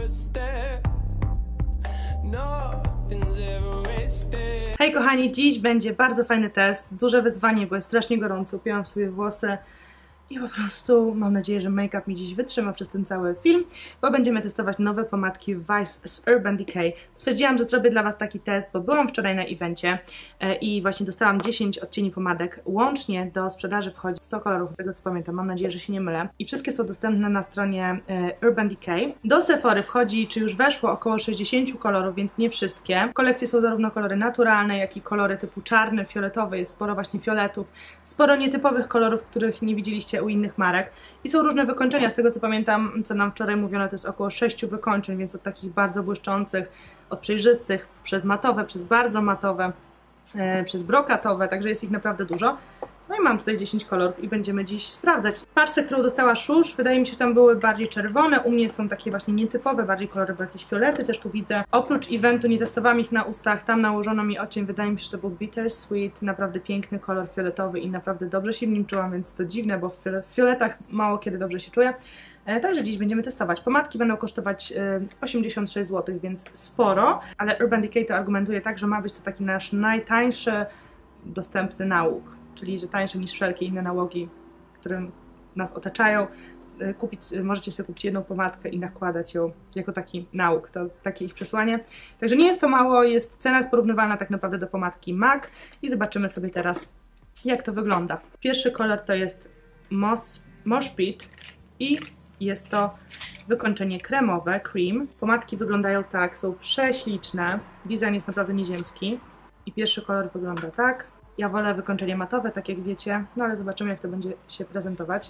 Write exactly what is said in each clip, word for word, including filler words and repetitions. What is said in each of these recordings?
Hej kochani, dziś będzie bardzo fajny test, duże wyzwanie, bo jest strasznie gorąco, upiłam sobie włosy i po prostu mam nadzieję, że make-up mi dziś wytrzyma przez ten cały film, bo będziemy testować nowe pomadki Vice z Urban Decay. Stwierdziłam, że zrobię dla Was taki test, bo byłam wczoraj na evencie i właśnie dostałam dziesięć odcieni pomadek. Łącznie do sprzedaży wchodzi sto kolorów, z tego co pamiętam, mam nadzieję, że się nie mylę. I wszystkie są dostępne na stronie Urban Decay. Do Sephory wchodzi, czy już weszło, około sześćdziesiąt kolorów, więc nie wszystkie. W kolekcji są zarówno kolory naturalne, jak i kolory typu czarny, fioletowy, jest sporo właśnie fioletów, sporo nietypowych kolorów, których nie widzieliście u innych marek i są różne wykończenia, z tego co pamiętam, co nam wczoraj mówiono, to jest około sześciu wykończeń, więc od takich bardzo błyszczących, od przejrzystych, przez matowe, przez bardzo matowe, e, przez brokatowe, także jest ich naprawdę dużo. No i mam tutaj dziesięć kolorów i będziemy dziś sprawdzać. Paczce, którą dostała Szusz, wydaje mi się, że tam były bardziej czerwone, u mnie są takie właśnie nietypowe, bardziej kolory, bo jakieś fiolety też tu widzę. Oprócz eventu nie testowałam ich na ustach, tam nałożono mi odcień, wydaje mi się, że to był Bittersweet, naprawdę piękny kolor fioletowy i naprawdę dobrze się w nim czułam, więc to dziwne, bo w fioletach mało kiedy dobrze się czuję. E, także dziś będziemy testować. Pomadki będą kosztować e, osiemdziesiąt sześć złotych, więc sporo, ale Urban Decay to argumentuje tak, że ma być to taki nasz najtańszy dostępny nałóg. Czyli że tańsze niż wszelkie inne nałogi, które nas otaczają. Kupić, możecie sobie kupić jedną pomadkę i nakładać ją jako taki nałóg, to takie ich przesłanie. Także nie jest to mało, jest cena jest porównywalna tak naprawdę do pomadki M A C i zobaczymy sobie teraz, jak to wygląda. Pierwszy kolor to jest Moss, Mosh Pit i jest to wykończenie kremowe, cream. Pomadki wyglądają tak, są prześliczne, design jest naprawdę nieziemski i pierwszy kolor wygląda tak. Ja wolę wykończenie matowe, tak jak wiecie, no ale zobaczymy, jak to będzie się prezentować.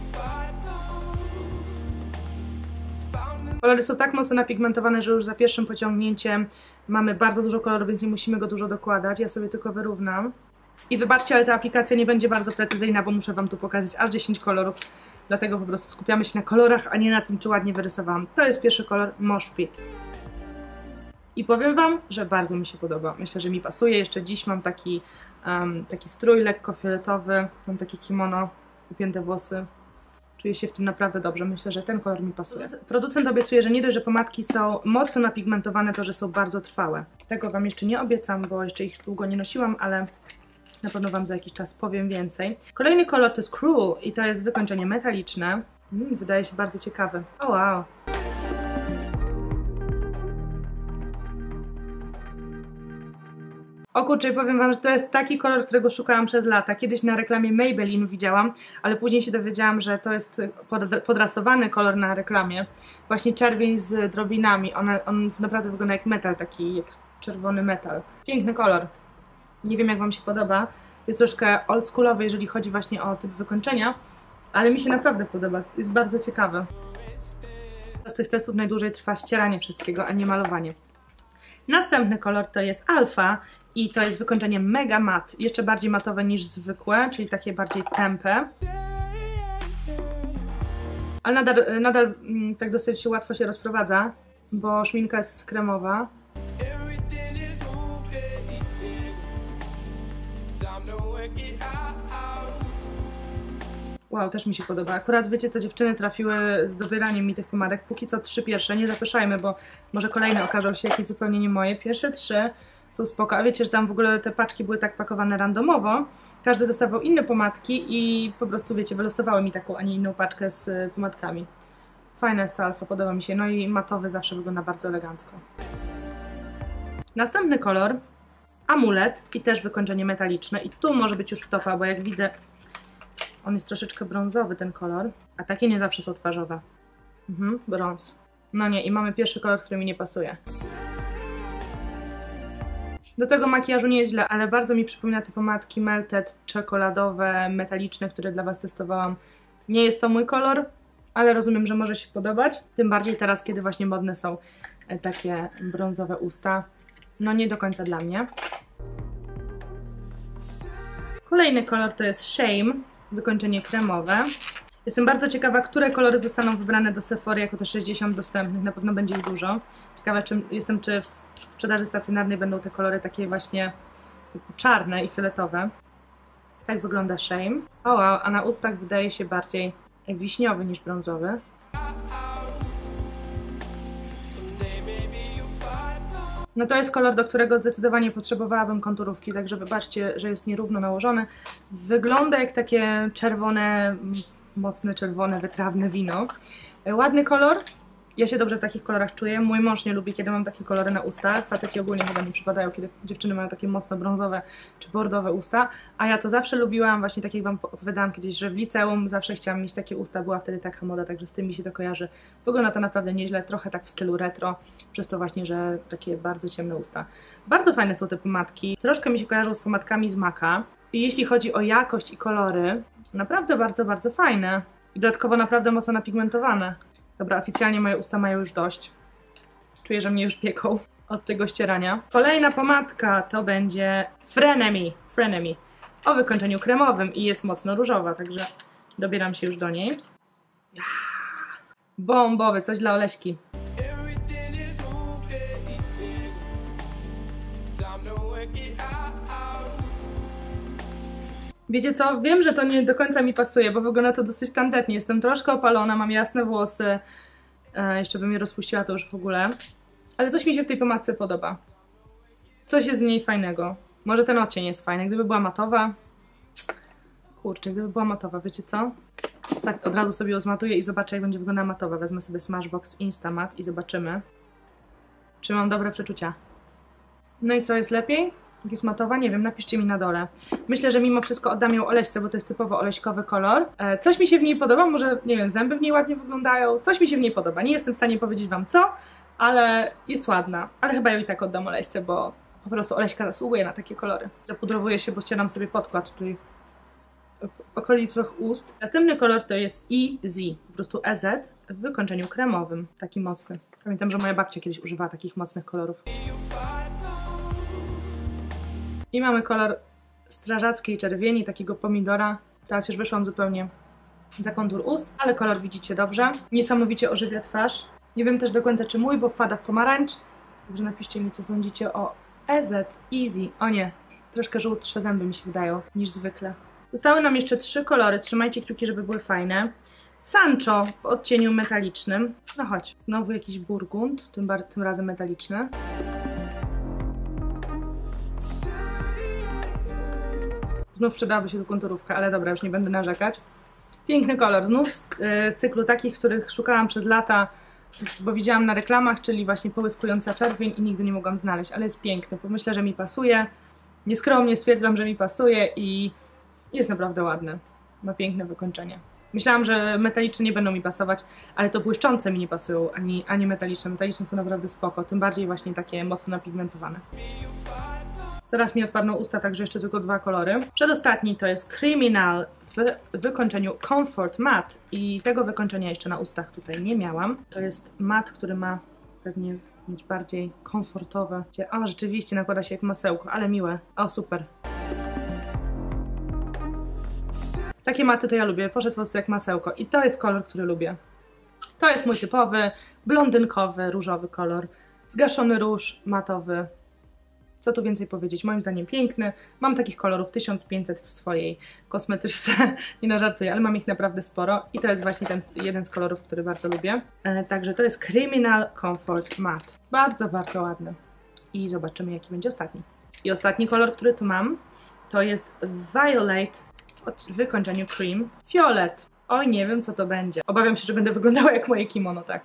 Kolory są tak mocno napigmentowane, że już za pierwszym pociągnięciem mamy bardzo dużo koloru, więc nie musimy go dużo dokładać. Ja sobie tylko wyrównam. I wybaczcie, ale ta aplikacja nie będzie bardzo precyzyjna, bo muszę Wam tu pokazać aż dziesięć kolorów. Dlatego po prostu skupiamy się na kolorach, a nie na tym, czy ładnie wyrysowałam. To jest pierwszy kolor Mosh Pit. I powiem Wam, że bardzo mi się podoba. Myślę, że mi pasuje. Jeszcze dziś mam taki, um, taki strój lekko fioletowy, mam takie kimono, upięte włosy. Czuję się w tym naprawdę dobrze. Myślę, że ten kolor mi pasuje. Producent obiecuje, że nie dość, że pomadki są mocno napigmentowane, to że są bardzo trwałe. Tego Wam jeszcze nie obiecam, bo jeszcze ich długo nie nosiłam, ale na pewno Wam za jakiś czas powiem więcej. Kolejny kolor to jest Cruel i to jest wykończenie metaliczne. Mm, wydaje się bardzo ciekawy. O wow! O kurczę, powiem Wam, że to jest taki kolor, którego szukałam przez lata. Kiedyś na reklamie Maybelline widziałam, ale później się dowiedziałam, że to jest podrasowany kolor na reklamie. Właśnie czerwień z drobinami. On, on naprawdę wygląda jak metal, taki jak czerwony metal. Piękny kolor. Nie wiem, jak Wam się podoba. Jest troszkę oldschoolowy, jeżeli chodzi właśnie o typ wykończenia, ale mi się naprawdę podoba. Jest bardzo ciekawy. Z tych testów najdłużej trwa ścieranie wszystkiego, a nie malowanie. Następny kolor to jest Alpha i to jest wykończenie mega mat, jeszcze bardziej matowe niż zwykłe, czyli takie bardziej tępe. Ale nadal, nadal tak dosyć łatwo się rozprowadza, bo szminka jest kremowa. Wow, też mi się podoba. Akurat wiecie co, dziewczyny trafiły z dobieraniem mi tych pomadek. Póki co trzy pierwsze, nie zapyszajmy, bo może kolejne okażą się jakieś zupełnie nie moje. Pierwsze trzy są spoko, a wiecie, że tam w ogóle te paczki były tak pakowane randomowo. Każdy dostawał inne pomadki i po prostu, wiecie, wylosowały mi taką, a nie inną paczkę z pomadkami. Fajna jest ta Alfa, podoba mi się. No i matowy zawsze wygląda bardzo elegancko. Następny kolor, Amulet i też wykończenie metaliczne. I tu może być już wtopa, bo jak widzę, on jest troszeczkę brązowy, ten kolor, a takie nie zawsze są twarzowe. Mhm, brąz. No nie, i mamy pierwszy kolor, który mi nie pasuje. Do tego makijażu nie jest źle, ale bardzo mi przypomina te pomadki Melted, czekoladowe, metaliczne, które dla Was testowałam. Nie jest to mój kolor, ale rozumiem, że może się podobać. Tym bardziej teraz, kiedy właśnie modne są takie brązowe usta. No nie do końca dla mnie. Kolejny kolor to jest Shame, wykończenie kremowe. Jestem bardzo ciekawa, które kolory zostaną wybrane do Sephory jako te sześćdziesiąt dostępnych, na pewno będzie ich dużo. Ciekawa czy, jestem, czy w sprzedaży stacjonarnej będą te kolory takie właśnie typu czarne i fioletowe. Tak wygląda Shame. O wow, a na ustach wydaje się bardziej wiśniowy niż brązowy. No to jest kolor, do którego zdecydowanie potrzebowałabym konturówki, także wybaczcie, że jest nierówno nałożony. Wygląda jak takie czerwone, mocne czerwone, wytrawne wino. Ładny kolor. Ja się dobrze w takich kolorach czuję. Mój mąż nie lubi, kiedy mam takie kolory na ustach. Faceci ogólnie chyba nie przypadają, kiedy dziewczyny mają takie mocno brązowe czy bordowe usta. A ja to zawsze lubiłam, właśnie tak jak wam opowiadałam kiedyś, że w liceum zawsze chciałam mieć takie usta. Była wtedy taka moda, także z tym mi się to kojarzy. Wygląda to naprawdę nieźle, trochę tak w stylu retro. Przez to właśnie, że takie bardzo ciemne usta. Bardzo fajne są te pomadki. Troszkę mi się kojarzą z pomadkami z Maca. I jeśli chodzi o jakość i kolory, naprawdę bardzo, bardzo fajne. I dodatkowo naprawdę mocno napigmentowane. Dobra, oficjalnie moje usta mają już dość. Czuję, że mnie już pieką od tego ścierania. Kolejna pomadka to będzie Frenemy. Frenemy. O wykończeniu kremowym i jest mocno różowa, także dobieram się już do niej. Bombowy, coś dla Oleśki. Wiecie co? Wiem, że to nie do końca mi pasuje, bo wygląda to dosyć tandetnie. Jestem troszkę opalona, mam jasne włosy. E, jeszcze bym je rozpuściła, to już w ogóle. Ale coś mi się w tej pomadce podoba. Coś jest w niej fajnego. Może ten odcień jest fajny. Gdyby była matowa... Kurczę, gdyby była matowa, wiecie co? Od razu sobie ją zmatuję i zobaczę, jak będzie wyglądała matowa. Wezmę sobie Smashbox Instamat i zobaczymy, czy mam dobre przeczucia. No i co, jest lepiej? Jak jest matowa? Nie wiem, napiszcie mi na dole. Myślę, że mimo wszystko oddam ją Oleśce, bo to jest typowo oleśkowy kolor. E, coś mi się w niej podoba, może, nie wiem, zęby w niej ładnie wyglądają. Coś mi się w niej podoba. Nie jestem w stanie powiedzieć wam co, ale jest ładna. Ale chyba ją i tak oddam Oleśce, bo po prostu Oleśka zasługuje na takie kolory. Zapudrowuję się, bo ścieram sobie podkład tutaj w okolicach ust. Następny kolor to jest E Z, po prostu E Z w wykończeniu kremowym, taki mocny. Pamiętam, że moja babcia kiedyś używała takich mocnych kolorów. I mamy kolor strażackiej czerwieni, takiego pomidora. Teraz już wyszłam zupełnie za kontur ust, ale kolor widzicie dobrze. Niesamowicie ożywia twarz. Nie wiem też do końca, czy mój, bo wpada w pomarańcz. Także napiszcie mi, co sądzicie o E Z Easy. O nie, troszkę żółtsze zęby mi się wydają niż zwykle. Zostały nam jeszcze trzy kolory. Trzymajcie kciuki, żeby były fajne. Sancho w odcieniu metalicznym. No chodź, znowu jakiś burgund, tym, tym razem metaliczny. Znów przydałaby się tu konturówka, ale dobra, już nie będę narzekać. Piękny kolor, znów z, yy, z cyklu takich, których szukałam przez lata, bo widziałam na reklamach, czyli właśnie połyskująca czerwień i nigdy nie mogłam znaleźć, ale jest piękny, bo myślę, że mi pasuje. Nieskromnie stwierdzam, że mi pasuje i jest naprawdę ładny. Ma piękne wykończenie. Myślałam, że metaliczne nie będą mi pasować, ale to błyszczące mi nie pasują, ani, ani metaliczne. Metaliczne są naprawdę spoko, tym bardziej właśnie takie mocno napigmentowane. Zaraz mi odpadną usta, także jeszcze tylko dwa kolory. Przedostatni to jest Criminal w wykończeniu Comfort Matte i tego wykończenia jeszcze na ustach tutaj nie miałam. To jest mat, który ma pewnie mieć bardziej komfortowe. O, rzeczywiście nakłada się jak masełko, ale miłe. O, super. Takie maty to ja lubię, poszedł po prostu jak masełko i to jest kolor, który lubię. To jest mój typowy, blondynkowy, różowy kolor. Zgaszony róż, matowy. Co tu więcej powiedzieć? Moim zdaniem piękny. Mam takich kolorów tysiąc pięćset w swojej kosmetyczce. Nie no, żartuję, ale mam ich naprawdę sporo. I to jest właśnie ten jeden z kolorów, który bardzo lubię. E, także to jest Criminal Comfort Matte. Bardzo, bardzo ładny. I zobaczymy, jaki będzie ostatni. I ostatni kolor, który tu mam, to jest Violet w wykończeniu Cream. Fiolet. Oj, nie wiem, co to będzie. Obawiam się, że będę wyglądała jak moje kimono, tak.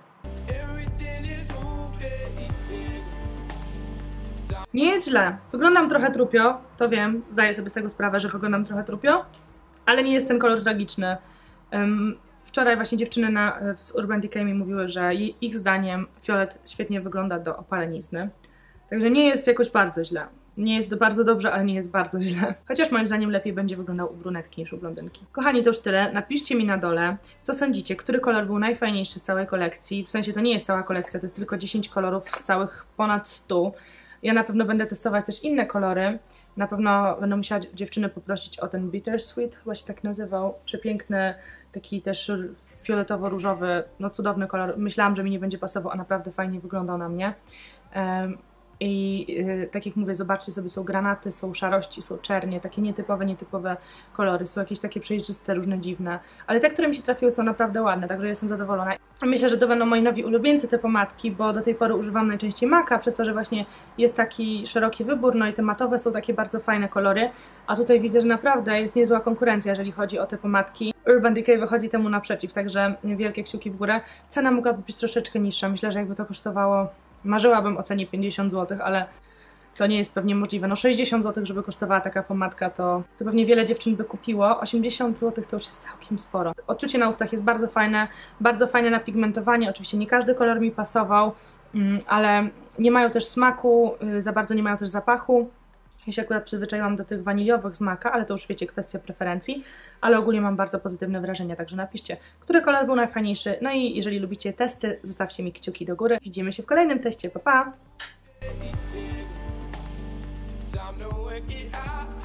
Nie jest źle. Wyglądam trochę trupio, to wiem, zdaję sobie z tego sprawę, że wyglądam trochę trupio, ale nie jest ten kolor tragiczny. Um, wczoraj właśnie dziewczyny na, z Urban Decay mi mówiły, że ich zdaniem fiolet świetnie wygląda do opalenizny. Także nie jest jakoś bardzo źle. Nie jest bardzo dobrze, ale nie jest bardzo źle. Chociaż moim zdaniem lepiej będzie wyglądał u brunetki niż u blondynki. Kochani, to już tyle. Napiszcie mi na dole, co sądzicie, który kolor był najfajniejszy z całej kolekcji. W sensie to nie jest cała kolekcja, to jest tylko dziesięć kolorów z całych ponad stu. Ja na pewno będę testować też inne kolory. Na pewno będę musiała dziewczyny poprosić o ten Bittersweet, chyba się tak nazywał. Przepiękny, taki też fioletowo-różowy, no cudowny kolor. Myślałam, że mi nie będzie pasował, a naprawdę fajnie wyglądał na mnie. Um, i yy, tak jak mówię, zobaczcie sobie, są granaty, są szarości, są czernie, takie nietypowe, nietypowe kolory, są jakieś takie przejrzyste, różne dziwne, ale te, które mi się trafiły, są naprawdę ładne, także jestem zadowolona. Myślę, że to będą moi nowi ulubieńcy, te pomadki, bo do tej pory używam najczęściej Maca, przez to, że właśnie jest taki szeroki wybór, no i te matowe są takie bardzo fajne kolory, a tutaj widzę, że naprawdę jest niezła konkurencja, jeżeli chodzi o te pomadki. Urban Decay wychodzi temu naprzeciw, także wielkie kciuki w górę. Cena mogłaby być troszeczkę niższa, myślę, że jakby to kosztowało, marzyłabym o cenie pięćdziesiąt złotych, ale to nie jest pewnie możliwe. No sześćdziesiąt złotych, żeby kosztowała taka pomadka, to, to pewnie wiele dziewczyn by kupiło. osiemdziesiąt złotych to już jest całkiem sporo. Odczucie na ustach jest bardzo fajne, bardzo fajne napigmentowanie. Oczywiście nie każdy kolor mi pasował, ale nie mają też smaku, za bardzo nie mają też zapachu. Ja się akurat przyzwyczaiłam do tych waniliowych z Maca, ale to już wiecie, kwestia preferencji, ale ogólnie mam bardzo pozytywne wrażenia, także napiszcie, który kolor był najfajniejszy. No i jeżeli lubicie testy, zostawcie mi kciuki do góry. Widzimy się w kolejnym teście, pa pa! Time to work it out.